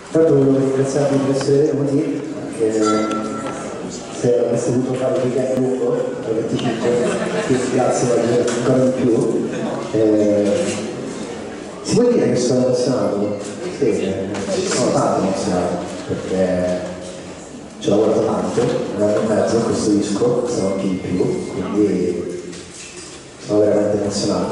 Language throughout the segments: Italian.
Intanto volevo ringraziarvi per essere venuti, anche se avreste dovuto fare il weekend lungo, avete tutto, quindi grazie ancora di più. Si può dire che sono emozionato? Sì, sono tanto emozionato, perché ci ho lavorato tanto, un anno e mezzo a questo disco, se non più di più, quindi sono veramente emozionato.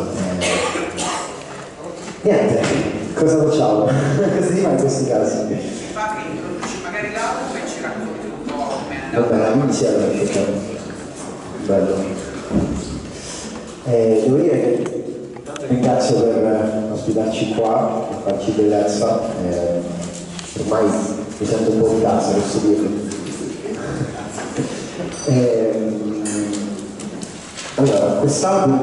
Niente, cosa facciamo? Cosa si fa in questi casi? Fa che introduci magari l'album e ci racconti un po' come è andato. Va bene, iniziamo perché bello. Devo dire che ringrazio per ospitarci qua, per farci bellezza. Ormai mi sento un po' di casa, posso dirlo. Allora, quest'album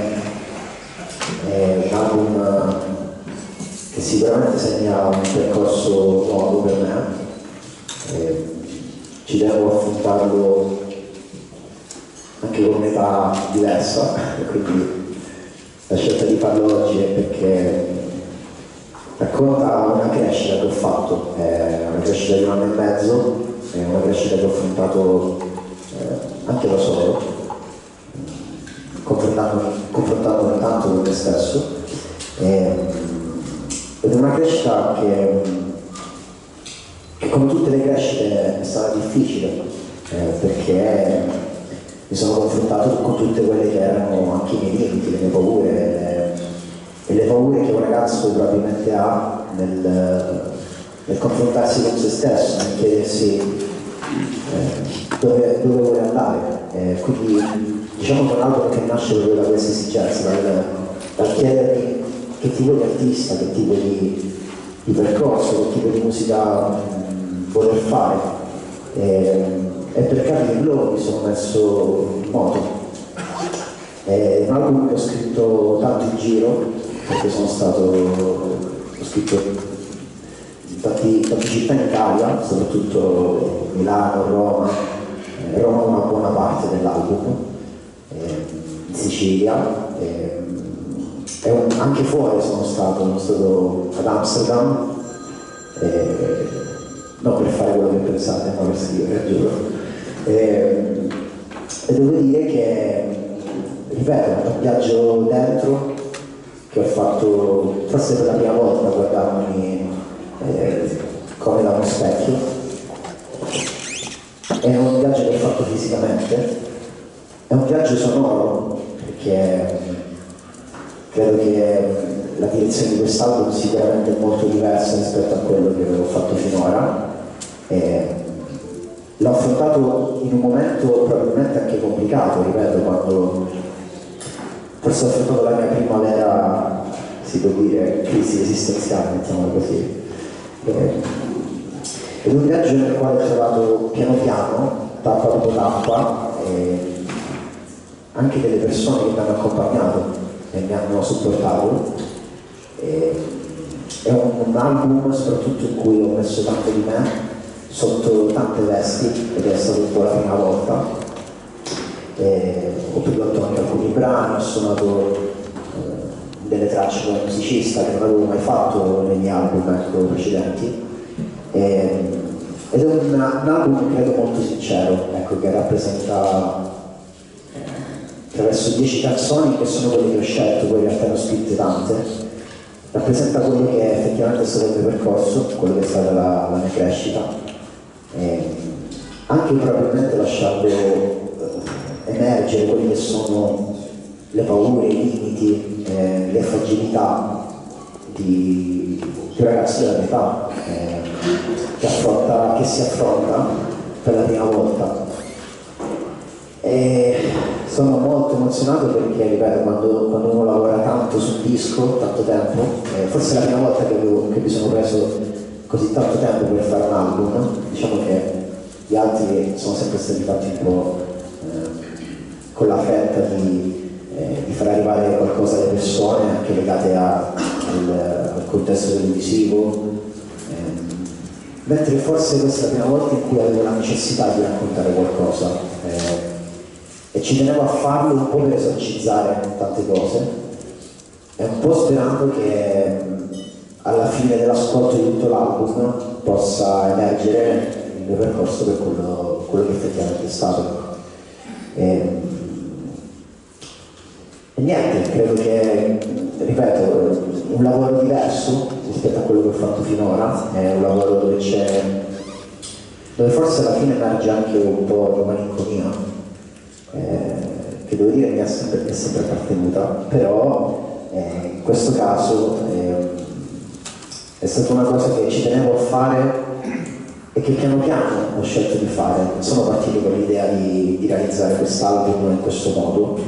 è un album che sicuramente segna un percorso nuovo per me. Ci devo affrontarlo anche con un'età diversa, quindi la scelta di farlo oggi è perché racconta una crescita che ho fatto, una crescita di un anno e mezzo, una crescita che ho affrontato anche da solo, confrontandomi tanto con me stesso, ed è una crescita che come tutte le crescite è stata difficile, perché mi sono confrontato con tutte quelle che erano anche i miei limiti, le mie paure, e le paure che un ragazzo probabilmente ha nel confrontarsi con se stesso, nel chiedersi dove vuole andare. Quindi diciamo che è un album che nasce proprio da questa esigenza, dal chiedermi che tipo di artista, che tipo di percorso, che tipo di musica voler fare. E per capirlo mi sono messo in moto. È un album che ho scritto tanto in giro, perché ho scritto in tante città in Italia, soprattutto Milano, Roma. Roma è una buona parte dell'album, in Sicilia. Anche fuori sono stato ad Amsterdam, non per fare quello che pensate, ma per scrivere, giuro. E devo dire che, ripeto, è un viaggio dentro che ho fatto forse per la prima volta, guardandomi come da uno specchio. È un viaggio che ho fatto fisicamente, è un viaggio sonoro, perché credo che la direzione di quest'album sicuramente è molto diversa rispetto a quello che avevo fatto finora. L'ho affrontato in un momento probabilmente anche complicato, ripeto, quando forse ho affrontato la mia prima vera, si può dire, crisi esistenziale, mettiamola così. Ed un viaggio nel quale ho trovato piano piano, tappa dopo tappa, anche delle persone che mi hanno accompagnato e mi hanno supportato. È un album soprattutto in cui ho messo tanto di me sotto tante vesti, ed è stato un po' la prima volta. Ho prodotto anche alcuni brani, ho suonato delle tracce come musicista che non avevo mai fatto negli album precedenti. Ed è un album credo molto sincero, ecco, che rappresenta attraverso 10 canzoni che sono quelle che ho scelto, poi in realtà ne ho scritte tante, rappresenta quello che effettivamente è stato il mio percorso, quello che è stata la mia crescita, anche probabilmente lasciando emergere quelle che sono le paure, i limiti, le fragilità di un ragazzo della mia età, che si affronta per la prima volta. E sono molto emozionato perché, ripeto, quando uno lavora tanto sul disco, tanto tempo, forse è la prima volta che mi sono preso così tanto tempo per fare un album. Diciamo che gli altri sono sempre stati fatti un po' con la fretta di far arrivare qualcosa alle persone, anche legate al contesto televisivo, mentre forse questa è la prima volta in cui avevo la necessità di raccontare qualcosa, e ci tenevo a farlo un po' per esorcizzare tante cose, e un po' sperando che alla fine dell'ascolto di tutto l'album possa emergere il mio percorso per quello che effettivamente è stato. E niente, credo che, ripeto, un lavoro diverso rispetto a quello che ho fatto finora, è un lavoro dove forse alla fine emerge anche un po' di malinconia, che devo dire mi è sempre appartenuta, però in questo caso è stata una cosa che ci tenevo a fare e che piano piano ho scelto di fare. Non sono partito con l'idea di realizzare quest'album in questo modo,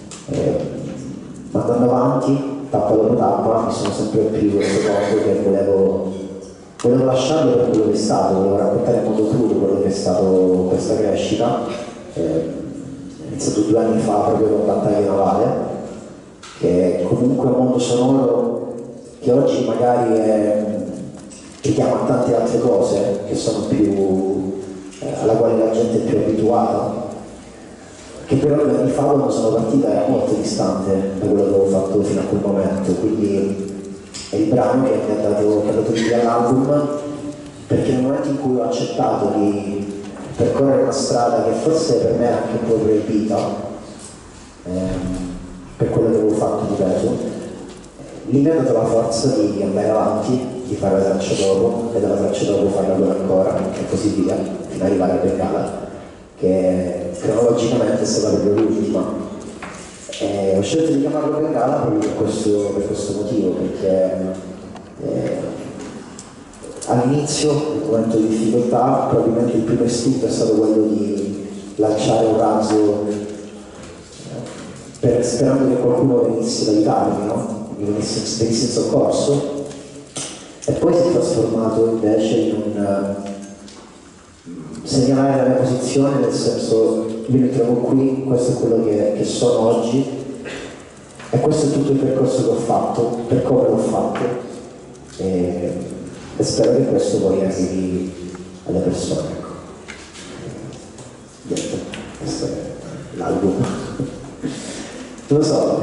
ma andando avanti, tappa dopo tappa, mi sono sempre più reso conto che volevo lasciarlo per quello che è stato, volevo raccontare in modo crudo quello che è stato questa crescita. Ho iniziato 2 anni fa proprio con Battaglia Navale, che è comunque un mondo sonoro che oggi magari richiama a tante altre cose che sono più alla quale la gente è più abituata, che però 2 anni fa quando sono partita era molto distante da quello che avevo fatto fino a quel momento, quindi è il brano che mi ha dato vita all'album, perché nel momento in cui ho accettato di percorrere una strada che forse per me era anche un po' proibita, per quello che avevo fatto, ripeto, lì mi ha dato la forza di andare avanti, di fare la traccia dopo, e dalla traccia dopo farla quella ancora, e così via, fino ad arrivare a Bengala, che cronologicamente è stata proprio l'ultima. Ho scelto di chiamarlo Bengala proprio per questo motivo, perché all'inizio, nel momento di difficoltà, probabilmente il primo istinto è stato quello di lanciare un razzo sperando che qualcuno venisse ad aiutarmi, no? Mi venisse in soccorso, e poi si è trasformato invece in un segnalare la mia posizione, nel senso, io mi trovo qui, questo è quello che sono oggi, e questo è tutto il percorso che ho fatto, per come l'ho fatto, e spero che questo poi arrivi alle persone. Ecco. Niente, questo è l'album. Non lo so,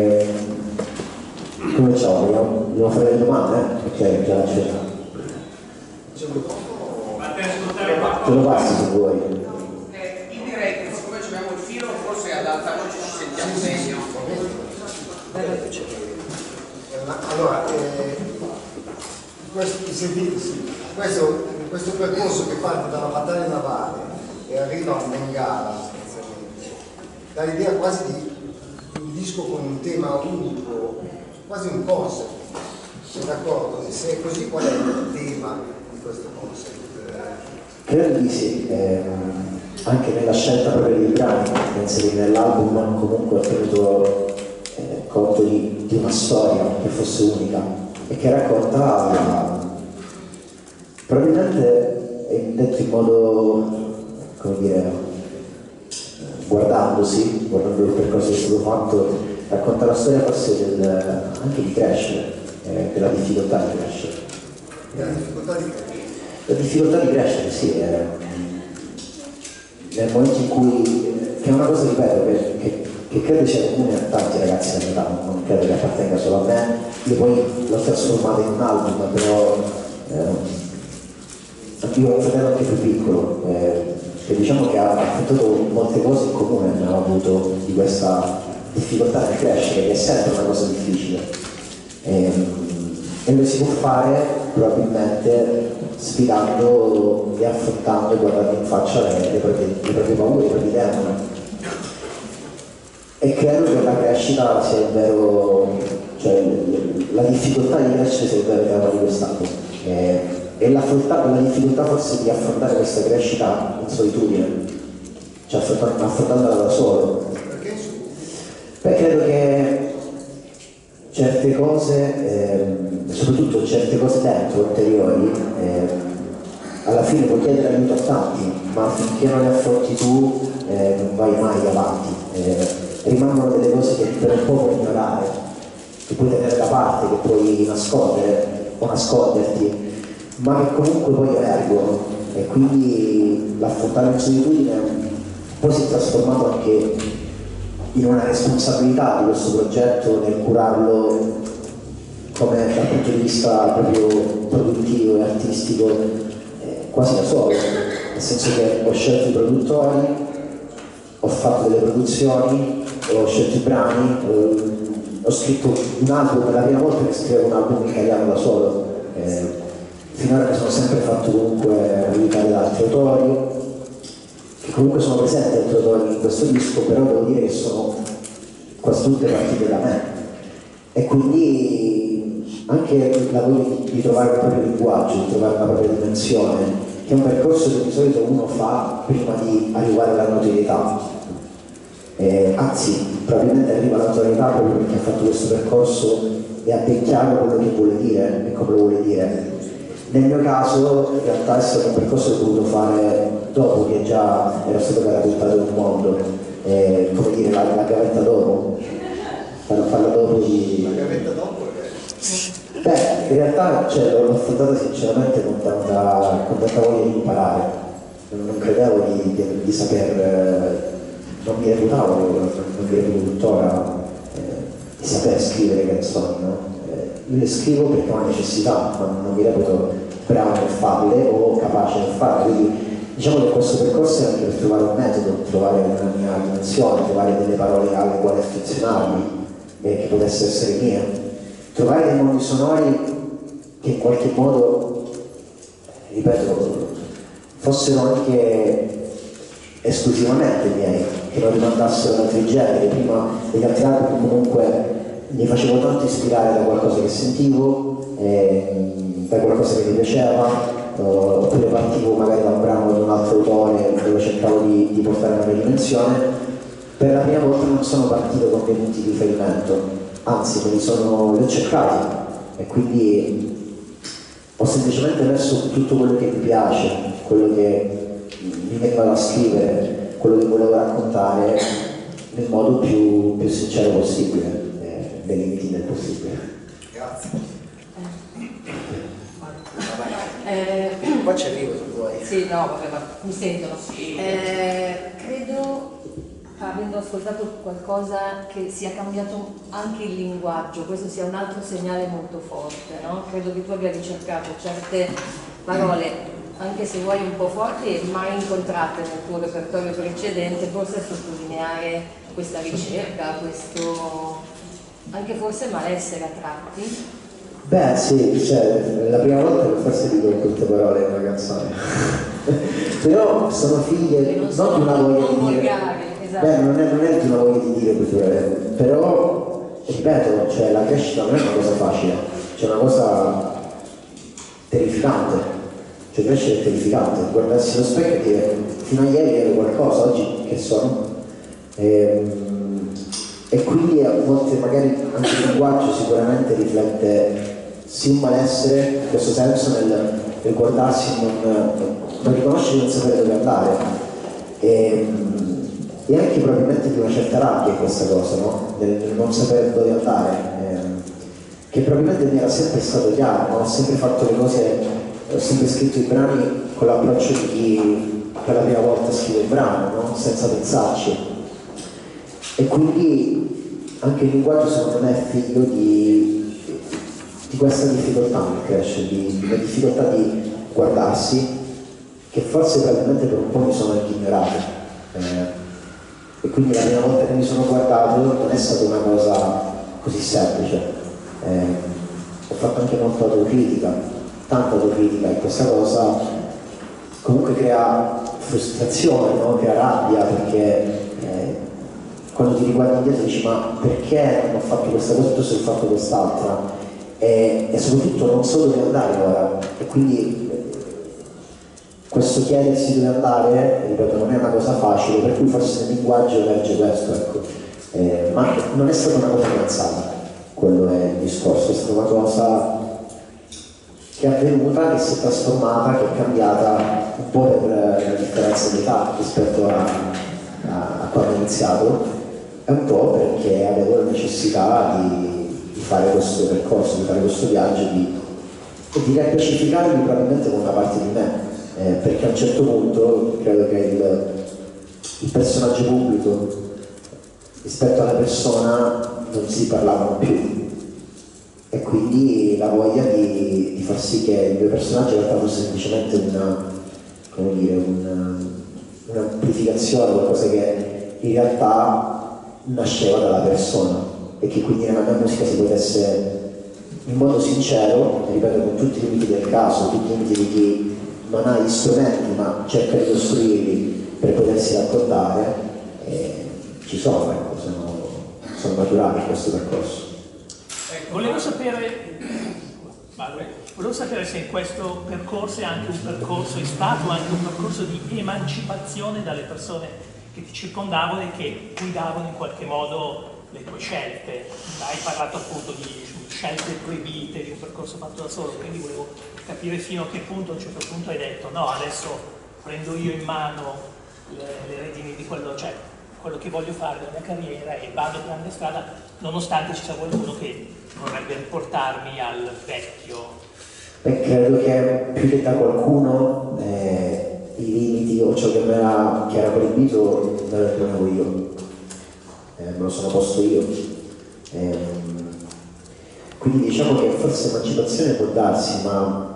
come facciamo? Dobbiamo fare le domande? Ok, già c'è. Te lo passi se vuoi. Io direi che siccome abbiamo il filo, forse ad alta voce ci sentiamo meglio. Allora, questo percorso che parte dalla battaglia navale e arriva a Bengala, dà l'idea quasi di un disco con un tema unico, quasi un concept. Sei d'accordo? Se è così, qual è il tema di questo concept? Credo di sì, anche nella scelta proprio dei brani che inserire nell'album comunque ho tenuto conto di una storia che fosse unica e che racconta, probabilmente è detto in modo, come dire, guardando il percorso che è stato fatto, racconta la storia forse anche di crescere, della difficoltà di crescere. Della difficoltà di crescere? La difficoltà di crescere, sì, nel momento in cui, che è una cosa, ripeto, che credo sia comune a tanti ragazzi della mia età, non credo che appartenga solo a me. Io poi l'ho trasformato in un album, però io ho un fratello anche più piccolo, che diciamo che ha affrontato molte cose in comune, abbiamo avuto di questa difficoltà di crescere, che è sempre una cosa difficile. E lo si può fare probabilmente sfidando e affrontando e guardando in faccia le proprie paure, i propri demoni. E credo che la crescita sia il vero, cioè la difficoltà di crescere sia il vero tema di quest'anno. E la difficoltà forse di affrontare questa crescita in solitudine, cioè affrontandola da solo. Perché credo che certe cose, soprattutto certe cose dentro, interiori, alla fine puoi chiedere aiuto a tanti, ma finché non le affronti tu non vai mai avanti. Rimangono delle cose che per un po' puoi ignorare, che puoi tenere da parte, che puoi nascondere o nasconderti, ma che comunque poi emergono, e quindi l'affrontare in solitudine poi si è trasformato anche in una responsabilità di questo progetto nel curarlo come dal punto di vista proprio produttivo e artistico quasi da solo, nel senso che ho scelto i produttori, ho fatto delle produzioni, ho scelto i brani, ho scritto un album, per la prima volta che scrivo un album italiano da solo. Finora mi sono sempre fatto comunque aiutare da altri autori, che comunque sono presenti altri autori in questo disco, però devo dire che sono quasi tutte partite da me. E quindi anche la voglia di trovare il proprio linguaggio, di trovare la propria dimensione, che è un percorso che di solito uno fa prima di arrivare alla notorietà. Anzi, probabilmente arriva alla notorietà proprio perché ha fatto questo percorso e ha ben chiaro quello che vuole dire e come lo vuole dire. Nel mio caso in realtà è stato un percorso che ho voluto fare dopo che già ero stato catapultato nel mondo, come dire la gavetta dopo, farla dopo di... La gavetta dopo? Beh, in realtà l'ho affrontata sinceramente con tanta voglia di imparare, non credevo di saper, non mi reputavo tuttora di saper scrivere canzoni, no? Io le scrivo perché ho una necessità, ma non mi reputo bravo nel farle o capace nel farle, quindi diciamo che questo percorso è anche per trovare un metodo, trovare una mia dimensione, trovare delle parole alle quali affezionarmi che potessero essere mie, trovare dei mondi sonori che in qualche modo, ripeto, fossero anche esclusivamente miei, che non rimandassero ad altri generi. Prima degli altri album comunque mi facevo tanto ispirare da qualcosa che sentivo, da qualcosa che mi piaceva, oppure partivo magari da un brano di un altro autore dove cercavo di portare una mia dimensione. Per la prima volta non sono partito con dei punti di riferimento, anzi me li ho cercati e quindi ho semplicemente messo tutto quello che mi piace, quello che mi veniva da scrivere, quello che volevo raccontare nel modo più sincero possibile, nei limiti del possibile. Grazie. Qua ci arrivo se vuoi. Sì, no, vabbè, ma mi sentono. Credo, avendo ascoltato qualcosa, che sia cambiato anche il linguaggio, questo sia un altro segnale molto forte, no? Credo che tu abbia ricercato certe parole, anche se vuoi un po' forti, e mai incontrate nel tuo repertorio precedente, forse a sottolineare questa ricerca, questo anche forse malessere a tratti. Beh sì, cioè, la prima volta che forse dico queste parole in una canzone. Però sono figlie non di una voglia di dire. Esatto. Beh, non è di una voglia di dire queste parole, però ripeto, cioè, la crescita non è una cosa facile, c'è una cosa terrificante, cioè crescere è terrificante, guardarsi allo specchio e dire fino a ieri ero qualcosa, oggi che sono? E quindi a volte magari anche il linguaggio sicuramente riflette sì un malessere in questo senso nel guardarsi non riconoscere, non sapere dove andare e anche probabilmente di una certa rabbia questa cosa, no? Nel non sapere dove andare, che probabilmente mi era sempre stato chiaro, no? Ho sempre fatto le cose, ho sempre scritto i brani con l'approccio di chi per la prima volta scrive il brano, no? Senza pensarci. E quindi anche il linguaggio secondo me è figlio di questa difficoltà che cresce, di una difficoltà di guardarsi, che forse probabilmente per un po' mi sono anche ignorato. E quindi la prima volta che mi sono guardato non è stata una cosa così semplice. Ho fatto anche molta autocritica, tanta autocritica, e questa cosa comunque crea frustrazione, no? Crea rabbia, perché quando ti riguardi indietro dici ma perché non ho fatto questa cosa, tu sei fatto quest'altra, e soprattutto non so dove andare ora, e quindi questo chiedersi dove andare, ripeto, non è una cosa facile, per cui forse nel linguaggio emerge questo, ecco. Ma non è stata una cosa pensata, quello è il discorso, è stata una cosa che è avvenuta, che si è trasformata, che è cambiata un po' per la differenza di età rispetto a quando ho iniziato, e un po' perché avevo la necessità di fare questo percorso, di fare questo viaggio, di riappacificarmi probabilmente con una parte di me, perché a un certo punto credo che il personaggio pubblico rispetto alla persona non si parlavano più, e quindi la voglia di far sì che il mio personaggio in realtà fosse semplicemente un'amplificazione, qualcosa che in realtà nasceva dalla persona e che quindi nella mia musica si potesse in modo sincero, ripeto, con tutti i limiti del caso, tutti i limiti di chi non ha gli strumenti ma cerca di costruirli per potersi raccontare, ci sono, ecco, sono naturali in questo percorso. Volevo sapere se in questo percorso è stato anche un percorso di emancipazione dalle persone che ti circondavano e che guidavano in qualche modo le tue scelte. Hai parlato appunto di scelte proibite, di un percorso fatto da solo, quindi volevo capire fino a che punto a un certo punto hai detto no, adesso prendo io in mano le redini di quello che voglio fare della mia carriera e vado per la mia strada, nonostante ci sia qualcuno che vorrebbe riportarmi al vecchio. Credo che più che da qualcuno i limiti o ciò che era proibito me lo imponevo io, me lo sono posto io. Quindi diciamo che forse emancipazione può darsi, ma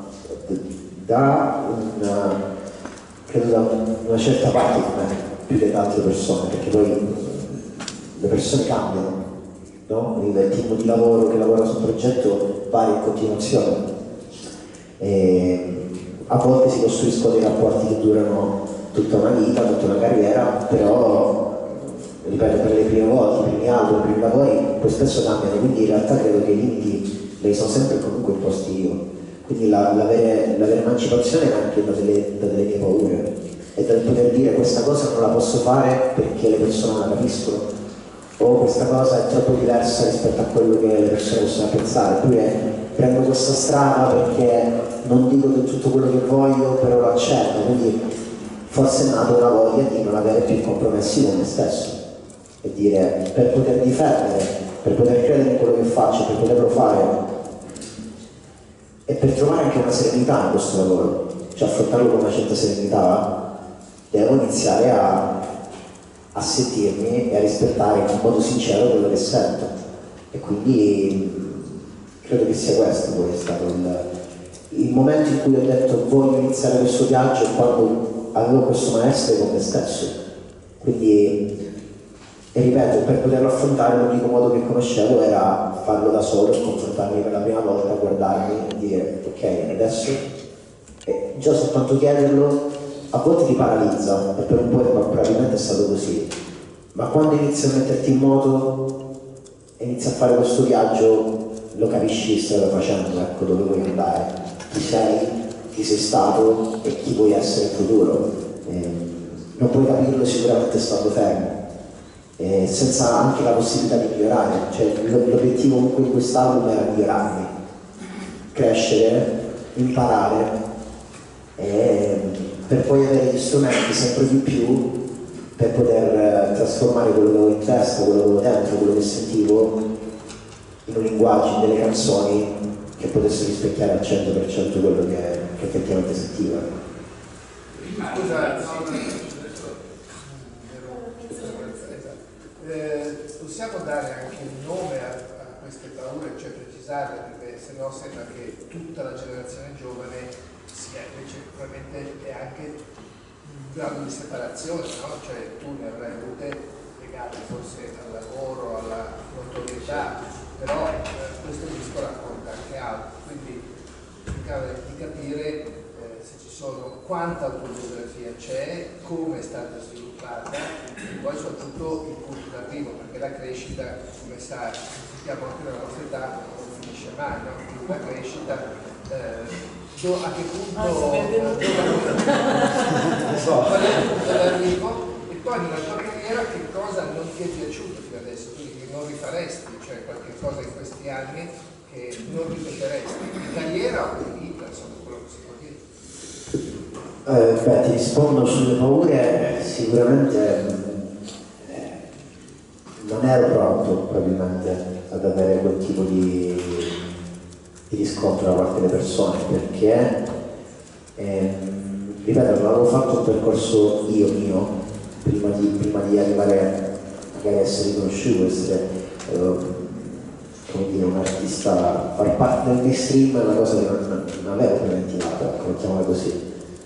credo da una certa parte di me, più che da altre persone, perché poi le persone cambiano, no? Il team di lavoro che lavora sul progetto varia in continuazione. A volte si costruiscono dei rapporti che durano tutta una vita, tutta una carriera, però ripeto, per le prime volte, i primi album, i primi lavori poi spesso cambiano, quindi in realtà credo che i limiti me li sono sempre comunque imposti io, quindi l'avere emancipazione è anche da delle mie paure e dal poter dire questa cosa non la posso fare perché le persone non la capiscono, o questa cosa è troppo diversa rispetto a quello che le persone possono pensare, oppure prendo questa strada perché non dico del tutto quello che voglio, però lo accetto, quindi forse è nata una voglia di non avere più compromessi con me stesso e dire, per poter difendere, per poter credere in quello che faccio, per poterlo fare e per trovare anche una serenità in questo lavoro, cioè affrontarlo con una certa serenità, devo iniziare a sentirmi e a rispettare in modo sincero quello che sento, e quindi credo che sia questo poi è stato il momento in cui ho detto voglio iniziare questo viaggio, quando avevo questo maestro con me stesso, quindi, e ripeto, per poterlo affrontare l'unico modo che conoscevo era farlo da solo, confrontarmi per la prima volta, guardarmi e dire ok, adesso, e già soltanto chiederlo a volte ti paralizza, e per un po' probabilmente è stato così, ma quando inizi a metterti in moto e inizi a fare questo viaggio lo capisci che stai facendo, ecco, dove vuoi andare, chi sei stato e chi vuoi essere in futuro. Non puoi capirlo sicuramente stando fermo, senza anche la possibilità di migliorare, cioè l'obiettivo comunque di quest'album era migliorarmi, crescere, imparare, per poi avere gli strumenti sempre di più per poter trasformare quello che avevo in testa, quello che avevo dentro, quello che sentivo in un linguaggio, in delle canzoni che potessero rispecchiare al 100% quello che effettivamente sentiva. Scusa, possiamo dare anche un nome a queste paure, cioè precisarle, perché sennò sembra che tutta la generazione giovane sia invece probabilmente è anche un grado di separazione, no? Cioè tu ne avrai avute legate forse al lavoro, alla notorietà, però questo disco racconta anche altro, quindi cercare di capire se ci sono, quanta autobiografia c'è, come è stata sviluppata e poi soprattutto il punto d'arrivo, perché la crescita, come sai, siamo anche nella nostra età, non finisce mai, no? La crescita, a che punto dell'arrivo, e poi nella tua carriera che cosa non ti è piaciuto fino adesso, quindi che non rifaresti, cioè qualche cosa in questi anni che non ripeteresti, in carriera o in vita, insomma, quello che si può dire. Ti rispondo sulle paure, sicuramente non ero pronto probabilmente ad avere quel tipo di riscontro da parte delle persone, perché ripeto, non avevo fatto un percorso mio prima di arrivare magari a essere riconosciuto, essere come come dire, un artista, far parte del mainstream è una cosa che non avevo preventivata, ecco, mettiamola così.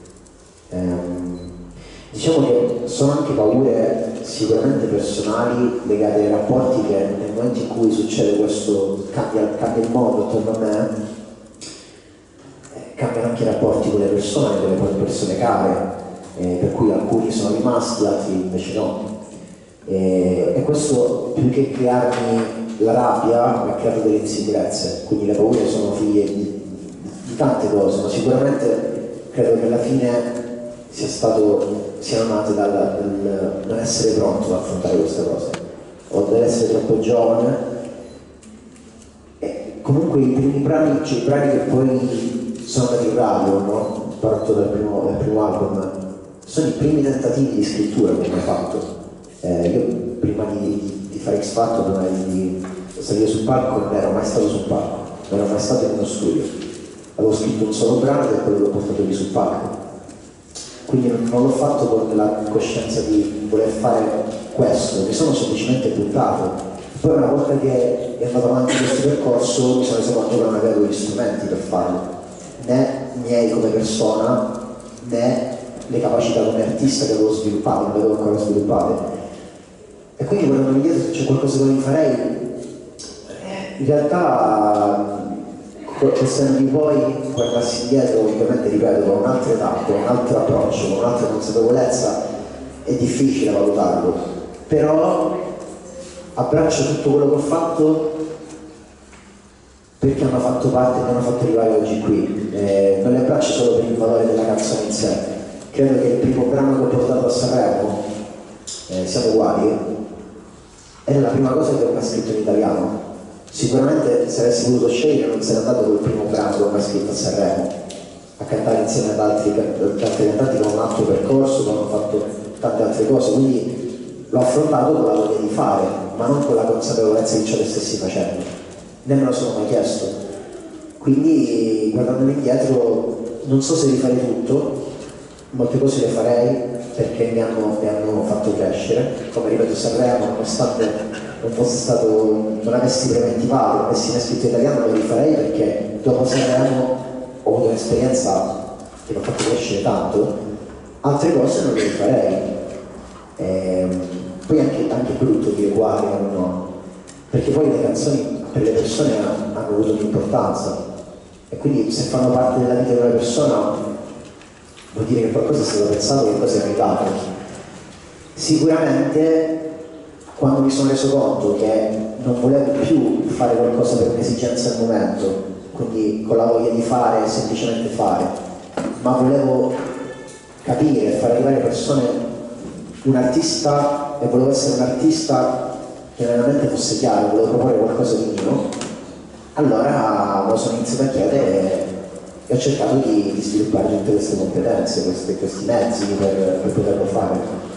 Diciamo che sono anche paure sicuramente personali legate ai rapporti che nel momento in cui succede questo, cambia il mondo attorno a me, cambiano anche i rapporti con le persone persone care, per cui alcuni sono rimasti, altri invece no. E questo, più che crearmi la rabbia, mi ha creato delle insicurezze, quindi le paure sono figlie di tante cose, ma sicuramente credo che alla fine siano nate dal non essere pronto ad affrontare queste cose, o dall'essere troppo giovane. E comunque i primi brani, cioè i brani che poi sono andati in radio, no? Parto dal primo album, sono i primi tentativi di scrittura che ho mai fatto. Io prima di fare X Factor, prima di salire sul palco, non ero mai stato sul palco, non ero mai stato in uno studio. Avevo scritto un solo brano ed è quello che ho portato lì sul palco. Quindi non l'ho fatto con la coscienza di voler fare questo, mi sono semplicemente buttato. Poi una volta che è andato avanti questo percorso mi sono reso conto che non avevo gli strumenti per farlo, né miei come persona, né le capacità come artista che avevo sviluppato, non le avevo ancora sviluppate. E quindi guardando indietro se c'è qualcosa che farei, in realtà quest'anno di poi guardassi indietro, ovviamente ripeto, con un'altra età, con un altro approccio, con un'altra consapevolezza, è difficile valutarlo, però abbraccio tutto quello che ho fatto perché hanno fatto parte, mi hanno fatto arrivare oggi qui. Non le abbraccio solo per il valore della canzone in sé. Credo che il primo brano che ho portato a Sanremo, Siamo uguali, era la prima cosa che ho mai scritto in italiano. Sicuramente se avessi voluto scegliere non sarei andato col primo brano che ho mai scritto a Sanremo, a cantare insieme ad altri cantanti che hanno un altro percorso, che hanno fatto tante altre cose, quindi l'ho affrontato con la voglia di fare, ma non con la consapevolezza che ce le stessi facendo, né me lo sono mai chiesto. Quindi guardandomi indietro non so se rifarei tutto, molte cose le farei perché mi hanno fatto crescere, come ripeto Sanremo, nonostante non avessi preventivato, non avessi mai scritto italiano, lo rifarei perché dopo Sanremo ho avuto un'esperienza che mi ha fatto crescere tanto. Altre cose non le rifarei. Poi anche brutto dire quali o no, perché poi le canzoni per le persone hanno avuto un'importanza e quindi se fanno parte della vita di una persona vuol dire che qualcosa è stato pensato, che qualcosa è arrivato. Sicuramente quando mi sono reso conto che non volevo più fare qualcosa per un'esigenza al momento, quindi con la voglia di fare, semplicemente fare, ma volevo capire, far arrivare persone, un artista, e volevo essere un artista che veramente fosse chiaro, volevo proporre qualcosa di mio, allora me lo sono iniziato a chiedere e ho cercato di sviluppare tutte queste competenze, questi mezzi per poterlo fare.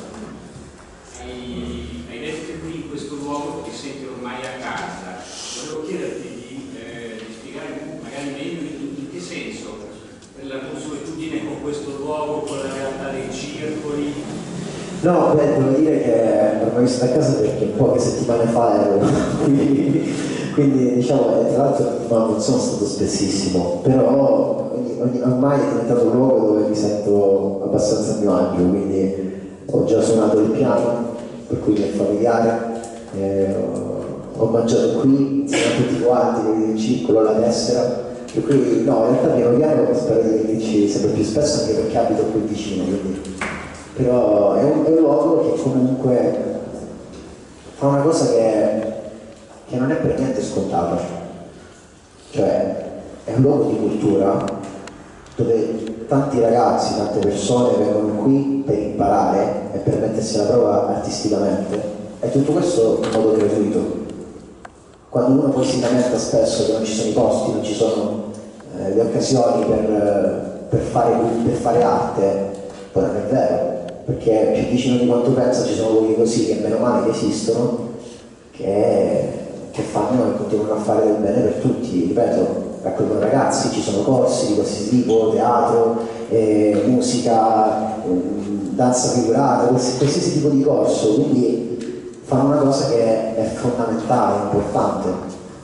Hai detto che qui in questo luogo ti senti ormai a casa. Volevo chiederti di spiegare magari meglio in che senso la consuetudine con questo luogo, con la realtà dei circoli. No, beh, devo dire che ormai sono a casa perché poche settimane fa ero quindi diciamo, tra l'altro non sono stato spessissimo, però ormai è diventato un luogo dove mi sento abbastanza a mio agio, quindi ho già suonato il piano, per cui è familiare, ho mangiato qui, siamo tutti quanti, vedete il circolo alla destra, per cui no, in realtà piano piano spero di venirci sempre più spesso anche perché abito qui vicino, quindi. Però è un luogo che comunque fa una cosa che non è per niente scontata, cioè è un luogo di cultura dove tanti ragazzi, tante persone vengono qui per imparare e per mettersi alla prova artisticamente e tutto questo in modo gratuito. Quando uno poi si lamenta spesso che non ci sono i posti, non ci sono le occasioni per fare arte, poi non è vero, perché più vicino di quanto pensa ci sono luoghi così che meno male che esistono, che fanno e continuano a fare del bene per tutti, ripeto, raccolgono ragazzi, ci sono corsi di qualsiasi tipo, teatro, musica, danza figurata, qualsiasi tipo di corso, quindi fanno una cosa che è fondamentale, importante.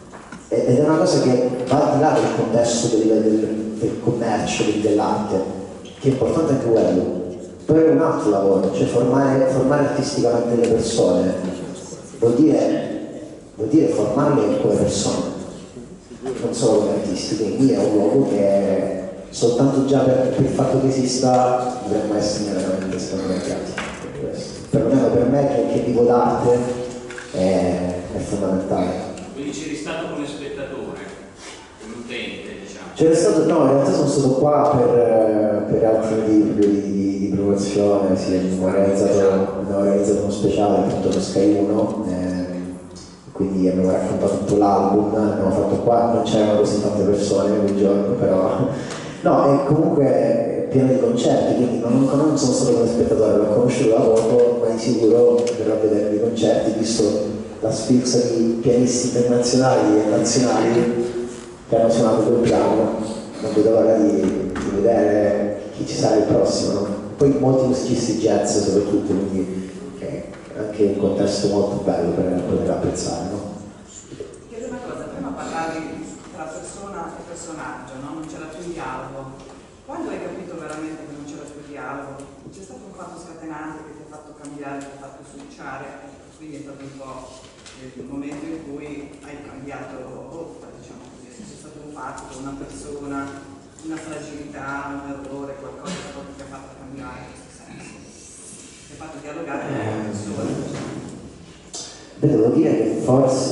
ed è una cosa che va al di là del contesto del commercio, dell'arte, che è importante anche quello, però è un altro lavoro, cioè formare artisticamente le persone vuol dire formarle come persone, non solo come artisti. Quindi è un luogo che soltanto già per il fatto che esista dovremmo essere veramente sconvolgenti. Perlomeno per me che vivo d'arte è fondamentale. Quindi c'eri stato come spettatore, come utente, diciamo. C'era stato, no, in realtà sono stato qua per altri motivi di promozione, sì, abbiamo organizzato uno speciale appunto per Sky 1, quindi abbiamo raccontato tutto l'album, abbiamo fatto qua, non c'erano così tante persone quel giorno, però no, e comunque pieno di concerti, quindi non sono stato come spettatore, l'ho conosciuto da poco, ma di sicuro verrò a vedere i concerti, visto la sfilza di pianisti internazionali e nazionali che hanno suonato quel piano, non vedo l'ora di vedere chi ci sarà il prossimo, no? Poi molti musicisti jazz soprattutto, quindi è anche un contesto molto bello per poter apprezzare, no? Chiedo una cosa, prima parlavi tra persona e personaggio, no? Non c'era più dialogo. Quando hai capito veramente che non c'era più dialogo? C'è stato un fatto scatenante che ti ha fatto cambiare, ti ha fatto switchare, quindi è stato un po' il momento in cui hai cambiato rotta, diciamo così, se c'è stato un fatto, una persona, una fragilità, un errore, qualcosa che ti ha fatto cambiare in questo senso, ti ha fatto dialogare con le persone. Beh, devo dire che forse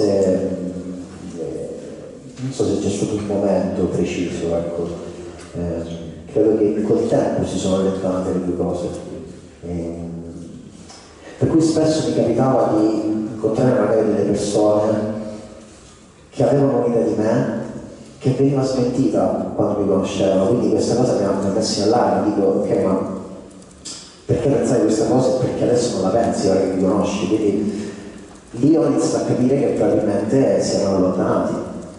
non so se c'è stato un momento preciso, ecco. Credo che col tempo si sono allontanate le due cose. Per cui spesso mi capitava di incontrare magari delle persone che avevano un'idea di me che veniva smentita quando mi conoscevano, quindi questa cosa mi ha messo in allarme, dico ok, ma perché pensavi questa cosa e perché adesso non la pensi ora che mi conosci? Quindi lì ho iniziato a capire che probabilmente si erano allontanati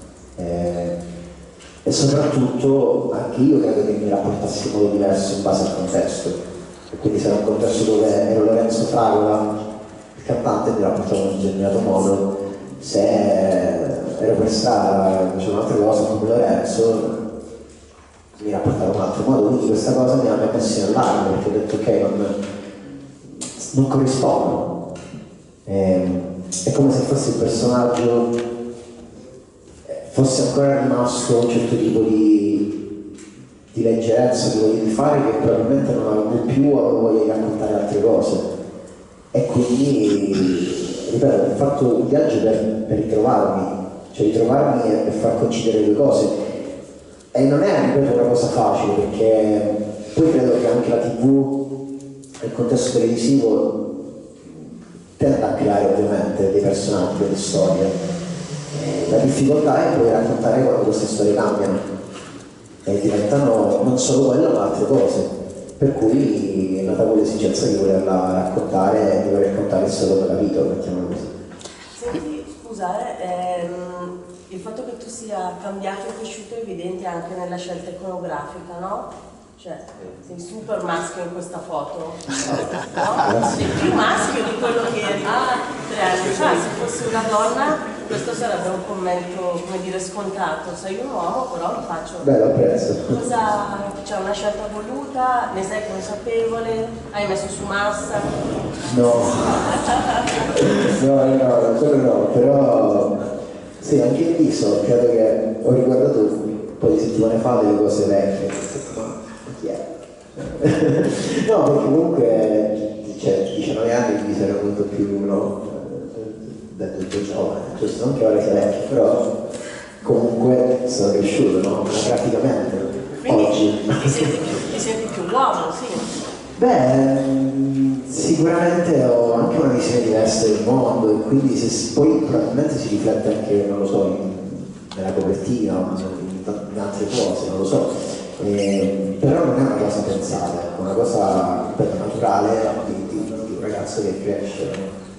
e soprattutto anche io credo che mi rapportassi in modo diverso in base al contesto, e quindi se era un contesto dove ero Lorenzo Fragola, il cantante, mi rapportavo in un determinato modo, se ero per strada, facevo un'altra cosa come Lorenzo, mi rapportavo in un altro modo, quindi questa cosa mi ha messo in allarme perché ho detto ok, non corrispondo. È come se fosse il personaggio fosse ancora rimasto un certo tipo di leggerezza, di voglia di fare, che probabilmente non avevo più, avevo voglia di raccontare altre cose. E quindi, ripeto, ho fatto un viaggio per ritrovarmi, cioè ritrovarmi e far coincidere le due cose. E non è, ripeto, una cosa facile, perché poi credo che anche la TV, nel contesto televisivo, tende a creare ovviamente dei personaggi, delle storie. La difficoltà è poi raccontare quando queste storie cambiano e diventano non solo quello ma altre cose, per cui è nata quell'esigenza di volerla raccontare e di voler raccontare il solo capito, mettiamolo così. Senti, scusa, il fatto che tu sia cambiato e cresciuto è evidente anche nella scelta iconografica, no? Cioè, sei super maschio in questa foto, no? Sei più maschio di quello che eri 3 anni fa. Se fossi una donna, questo sarebbe un commento, come dire, scontato. Sei un uomo, però lo faccio. Beh, lo apprezzo. C'è una scelta voluta? Ne sei consapevole? Hai messo su massa? No, quello no, però sì, anche il viso, credo che ho riguardato un po' di settimane fa delle cose vecchie. Chi è? No, perché comunque, cioè, 19 anni il viso era molto più, no? Detto più giovane, giusto? Non che ora sia vecchio, però comunque sono cresciuto, no? Praticamente. Quindi oggi. ti senti più uomo, sì? Beh, sicuramente ho anche una visione diversa del mondo e quindi poi probabilmente si riflette anche, non lo so, nella copertina, in altre cose, non lo so. Però non è una cosa pensata, è una cosa naturale di un ragazzo che cresce.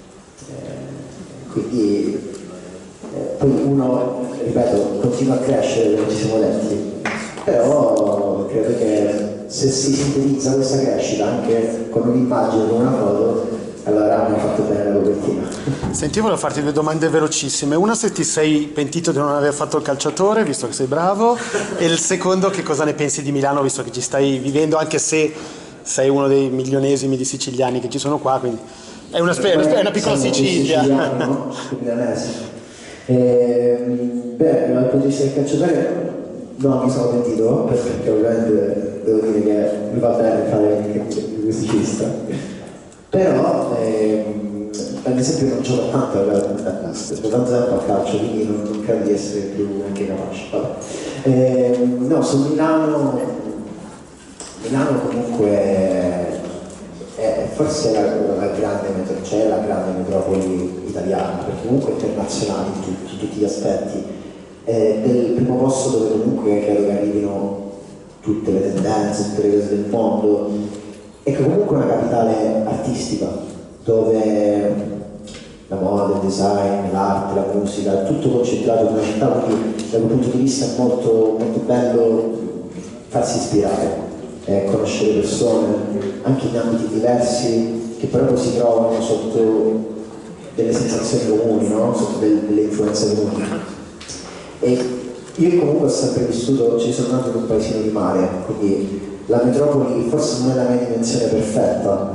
Quindi poi uno, ripeto, continua a crescere come ci siamo detti, però credo che se si sintetizza questa crescita anche con un'immagine, con una foto, Allora mi ha fatto bene la copertina. Senti, volevo farti due domande velocissime. Una, se ti sei pentito di non aver fatto il calciatore, visto che sei bravo, e il secondo, che cosa ne pensi di Milano, visto che ci stai vivendo, anche se sei uno dei milionesimi di siciliani che ci sono qua, quindi è una piccola Sicilia. No? Milanesi. Dal punto di vista del calciatore no, mi sono pentito, perché ovviamente devo dire che mi va bene fare il musicista, però ad esempio non gioco tanto tanto tempo a calcio, quindi non credo di essere più anche capace. No, su Milano comunque forse è la grande metropoli italiana, perché comunque è internazionale in tutti gli aspetti, è il primo posto dove comunque credo che arrivino tutte le tendenze, tutte le cose del mondo, e che comunque è una capitale artistica dove la moda, il design, l'arte, la musica, è tutto concentrato in una città, quindi da quel punto di vista è molto, molto bello farsi ispirare, conoscere persone anche in ambiti diversi che però si trovano sotto delle sensazioni comuni, no? Sotto delle influenze comuni. E io comunque ho sempre vissuto, ci sono nato in un paesino di mare, quindi la metropoli forse non è la mia dimensione perfetta,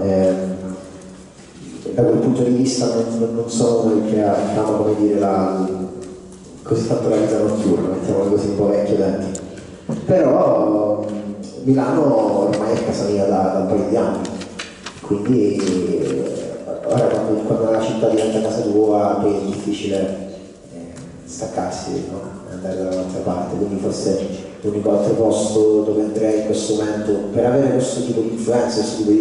da quel punto di vista non sono quelli che hanno, come dire, così tanto la vita notturna, mettiamola così, un po' vecchio denti. Però Milano ormai è casa mia da un paio di anni, quindi ora quando la città diventa casa tua poi è difficile staccarsi, no? E andare da un'altra parte, quindi forse l'unico altro posto dove andrei in questo momento per avere questo tipo di influenza, questo tipo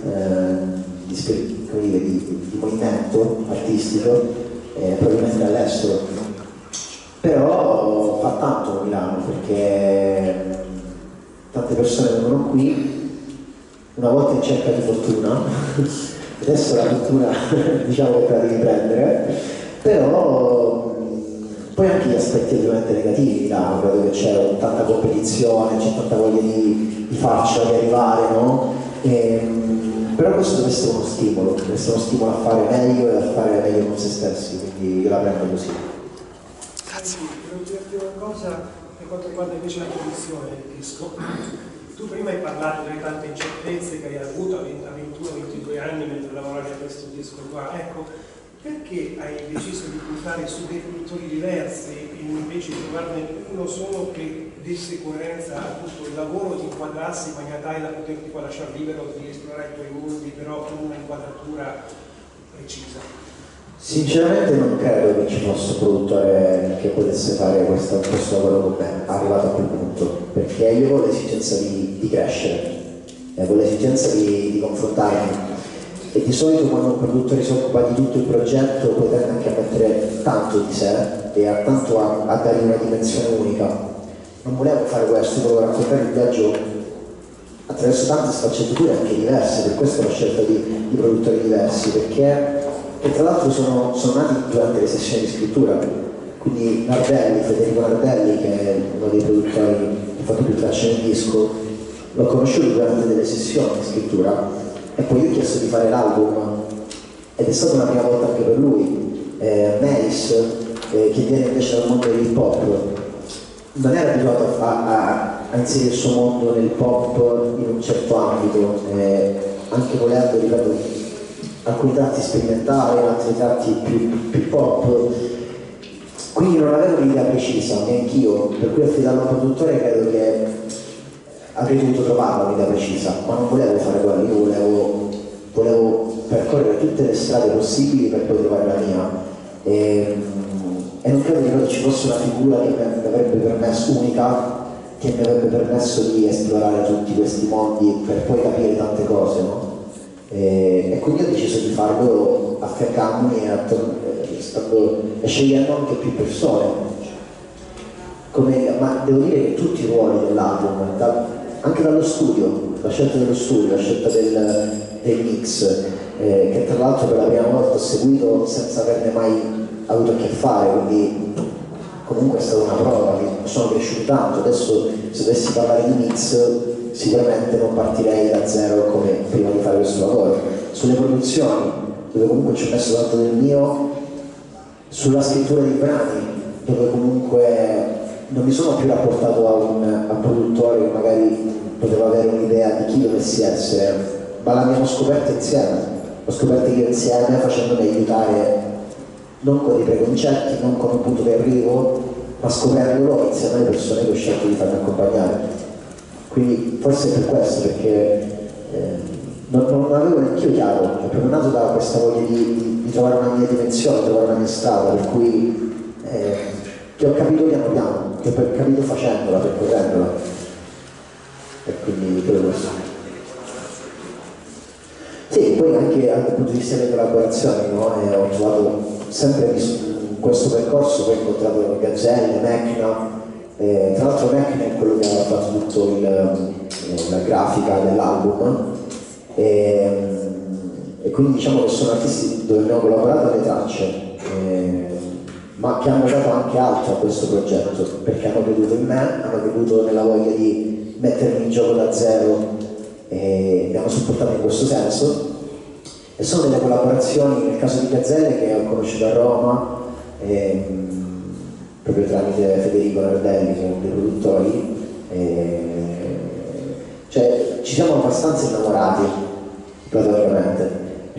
di movimento artistico, probabilmente all'estero. Però fa tanto Milano, perché tante persone vengono qui una volta in cerca di fortuna, adesso la fortuna diciamo che la devi prendere, però poi anche gli aspetti ovviamente negativi di Milano, credo che c'è tanta competizione, c'è tanta voglia di farcela, di arrivare, no? Però questo deve essere uno stimolo a fare meglio e a fare meglio con se stessi, quindi io la prendo così. Grazie. Volevo dirti una cosa per quanto riguarda invece la produzione del disco. Tu prima hai parlato delle tante incertezze che hai avuto a 21-22 anni mentre lavoravi a questo disco qua. Ecco, perché hai deciso di puntare su dei produttori diversi invece di trovarne uno solo che desse coerenza a tutto il lavoro, ti inquadrassi in maniera tale da poterti poi lasciare libero di esplorare i tuoi mondi, però con una inquadratura precisa? Sinceramente non credo che ci fosse un produttore che potesse fare questo lavoro con me, arrivato a quel punto, perché io ho l'esigenza di crescere, ho l'esigenza di confrontarmi, e di solito quando un produttore si occupa di tutto il progetto poi tende anche a mettere tanto di sé e a dare una dimensione unica. Non volevo fare questo, volevo raccontare il viaggio attraverso tante sfaccettature anche diverse, per questo ho scelto di produttori diversi, perché tra l'altro sono nati durante le sessioni di scrittura, quindi Federico Nardelli, che è uno dei produttori che ha fatto più tracce nel disco, l'ho conosciuto durante delle sessioni di scrittura e poi io ho chiesto di fare l'album ed è stata una prima volta anche per lui. Melis, che viene invece dal mondo dell'hip hop, non era abituato a inserire il suo mondo nel pop in un certo ambito, anche volendo, ripeto, alcuni tratti sperimentali, altri tratti più pop, quindi non avevo un'idea precisa, neanch'io, per cui affidare a un produttore credo che avrei dovuto trovare un'idea precisa, ma non volevo fare quello, io volevo percorrere tutte le strade possibili per poi trovare la mia, e non credo che ci fosse una figura che mi avrebbe permesso, unica, che mi avrebbe permesso di esplorare tutti questi mondi per poi capire tante cose, no? E quindi ho deciso di farlo affiancandomi e scegliendo anche più persone, ma devo dire che tutti i ruoli dell'album, anche dallo studio, la scelta dello studio, la scelta del mix, che tra l'altro per la prima volta ho seguito senza averne mai avuto a che fare, quindi comunque è stata una prova, sono cresciuto tanto. Adesso se dovessi parlare di mix sicuramente non partirei da zero come prima di fare questo lavoro. Sulle produzioni dove comunque ci ho messo tanto del mio, sulla scrittura dei brani, dove comunque non mi sono più rapportato a un produttore che magari poteva avere un'idea di chi dovessi essere, ma l'abbiamo scoperta insieme, l'ho scoperta io insieme facendomi aiutare non con i preconcetti, non con un punto di arrivo, ma scoprendolo insieme alle persone che ho scelto di farmi accompagnare. Quindi forse è per questo, perché non avevo neanche io chiaro, è proprio nato da questa voglia di trovare una mia dimensione, trovare una mia strada, per cui che ho capito piano piano, che ho capito facendola, percorrendola. E quindi quello questo. Sì, poi anche dal punto di vista delle collaborazioni, no? Ho trovato sempre in questo percorso, poi ho incontrato Gazzelle, Mecna, tra l'altro Mecna è quello che ha fatto tutto la grafica dell'album, e quindi diciamo che sono artisti dove abbiamo collaborato alle tracce, ma che hanno dato anche altro a questo progetto, perché hanno creduto in me, hanno creduto nella voglia di mettermi in gioco da zero e mi hanno supportato in questo senso. E sono delle collaborazioni, nel caso di Gazzelle, che ho conosciuto a Roma, proprio tramite Federico Nardelli, che è uno dei produttori, cioè ci siamo abbastanza innamorati platonicamente,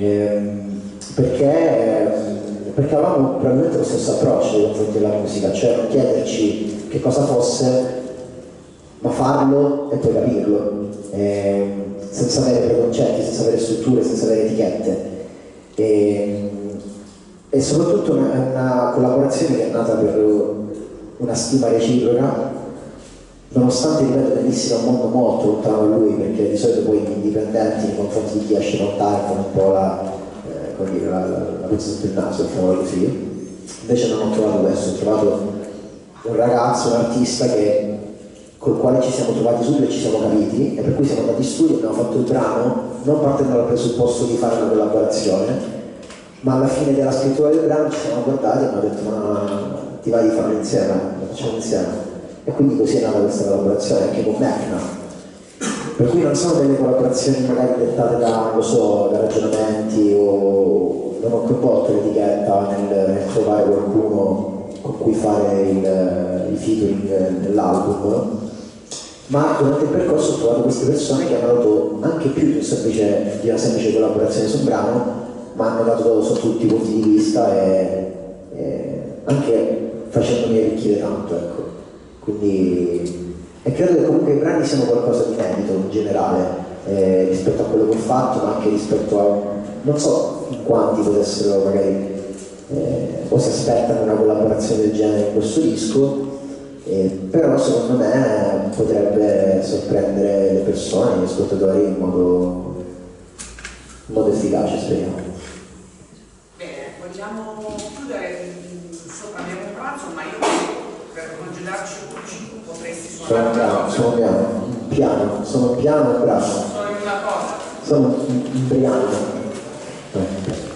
perché avevamo probabilmente lo stesso approccio nei confronti della musica, cioè non chiederci che cosa fosse, ma farlo e poi capirlo, senza avere preconcetti, senza avere strutture, senza avere etichette. E soprattutto una collaborazione che è nata per una stima reciproca, nonostante, ripeto, venisse da un mondo molto lontano da lui, perché di solito poi gli indipendenti nei confronti di chi esce lontano fanno un po' la puzza sotto il naso, diciamo così. Invece non ho trovato questo, ho trovato un ragazzo, un artista col quale ci siamo trovati subito e ci siamo capiti, e per cui siamo andati in studio e abbiamo fatto il brano non partendo dal presupposto di fare una collaborazione, ma alla fine della scrittura del brano ci siamo guardati e abbiamo detto: ma ti va di farlo insieme? Lo facciamo insieme. E quindi così è nata questa collaborazione anche con Mecna, per cui non sono delle collaborazioni magari dettate da ragionamenti, o non ho coinvolto l'etichetta nel trovare qualcuno con cui fare i featuring nell'album, ma durante il percorso ho trovato queste persone che hanno dato anche più di una semplice collaborazione sul brano, ma hanno dato su tutti i punti di vista e anche facendomi arricchire tanto, ecco. Quindi, e credo che comunque i brani siano qualcosa di inedito in generale, rispetto a quello che ho fatto, ma anche rispetto a, non so in quanti potessero magari o si aspettano una collaborazione del genere in questo disco, però secondo me potrebbe sorprendere le persone, gli ascoltatori in modo efficace, speriamo. Bene, vogliamo chiudere, sopra abbiamo un pranzo, ma io per congedarci un cibo potresti suonare sono piano, sono piano e bravo. solo in una cosa. Sono un briano.